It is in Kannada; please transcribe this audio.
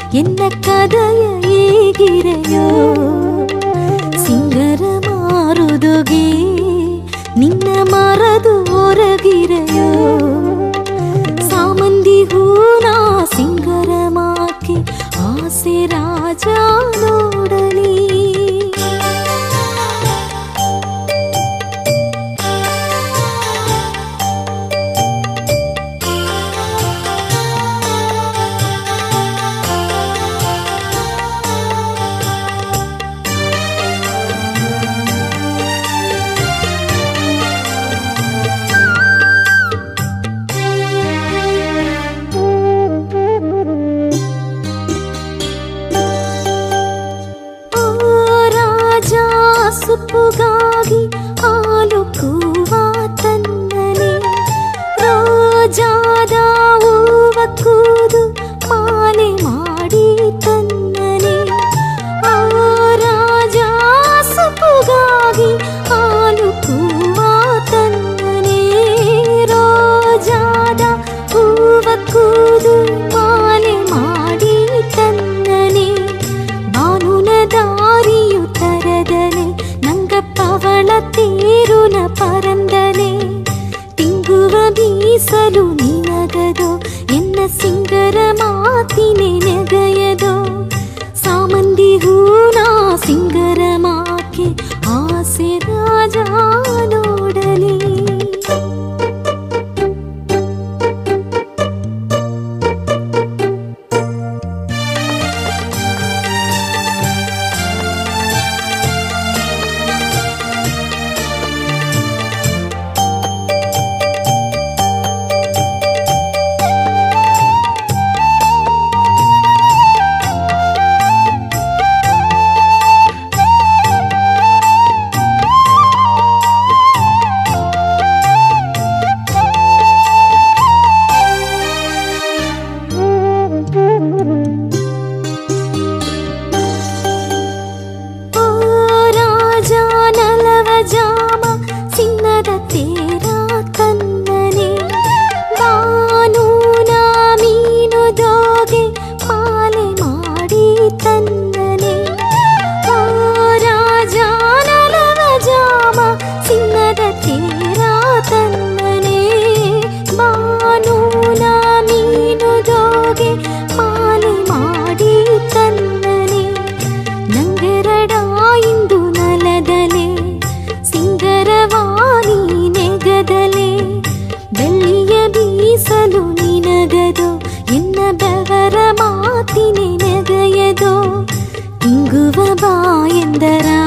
ಎನ್ನ ಕದಯ ಹೇಗಿರೆಯೋ ಸಿಂಗರ ಮಾರುದುಗೆ ನಿನ್ನ ಮರದು ಹೊರಗಿರೆಯೋ ಸಾಮಂದಿ ಹೂನಾ ಸಿಂಗರ ಮಾಕೆ ಆಸೆ ರಾಜ ನೋಡಲಿ ಸುಪ್ಪುಗಾಗಿ ಹಾಲು ಕೂವ ತನ್ನನೆ ರೋಜಾದ ಹೂವ ಕೂದು ಮಾಲೆ ಮಾಡಿ ತನ್ನನೆ ಆ ರಾಜ ಸುಪ್ಪುಗಾಗಿ ಹಾಲು ಕೂವ ತನ್ನನೆ ರೋಜಾದ ಹೂವ ಕೂದು ಮಾಲೆ ಮಾಡಿ ತನ್ನನೆ ಬಾನುನ ದಾರಿಯು ತರದನೆ ಪವಳ ತೇರುನ ಪರಂದನೆ ತಿಂಗುವ ಬೀಸಲು ನಿನಗದೋ ಎನ್ನ ಸಿಂಗರ ಮಾತಿನೆ ನೆಗಯದೋ ಸಾಮಂದಿ ಹೂನಾ ಸಿಂಗರ ಮಾಕೆ ಆಸೆ ರಾಜ ನೋಡಲಿ ಮಾತಿನೆ ನೆಗಯದೋ ಇಂಗುವ ಬಾಯೆಂದರ